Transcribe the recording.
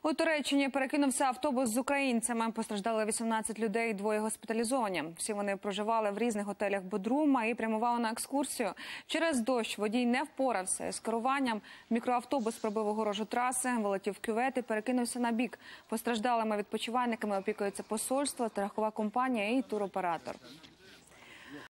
У Туреччині перекинувся автобус з українцями. Постраждали 18 людей, 2 госпіталізовані. Всі вони проживали в різних готелях Бодрума і прямували на екскурсію. Через дощ водій не впорався з керуванням. Мікроавтобус пробив огорожу траси, вилетів в кювет і перекинувся на бік. Постраждалими відпочивальниками опікується посольство, страхова компанія і туроператор.